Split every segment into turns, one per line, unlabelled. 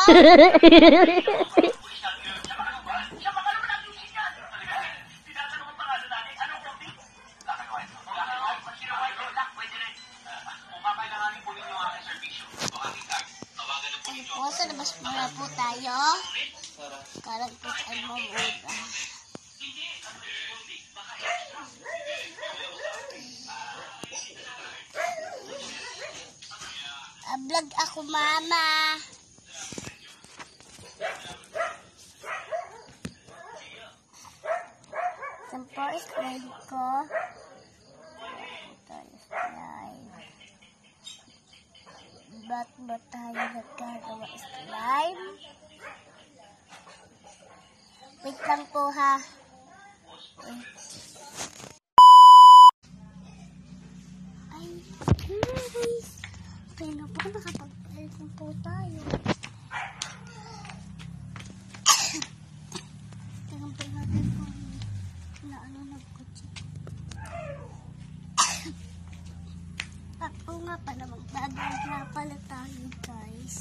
Sa labas muna po tayo. Karagputan mo muna. Vlog ako, mama. Sampo slide ko. Ito slide. Ba't ba tayo nagkagawa slime? Wait lang po ha. Ay, guys. Okay na po, nakapag-palit na po tayo. Tingnan po natin po na ano nagkutsi. Ako nga pala, magbabalag na pala tayo, guys.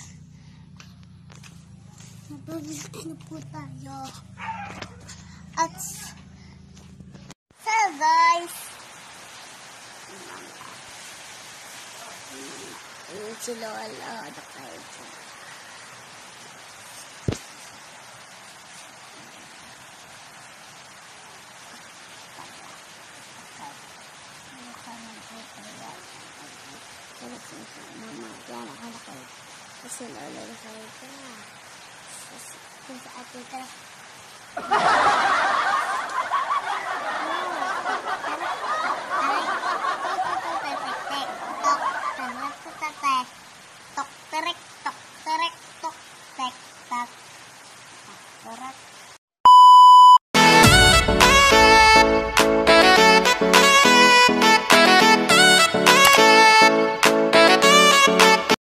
Magbabalag na po tayo. At, so guys, si Lola, ano kayo dyan? Mama, yan, akala kayo. Kasi Lola na kayo dyan. Kung sa atin ka tok terek tok terek tok tek tak tok terek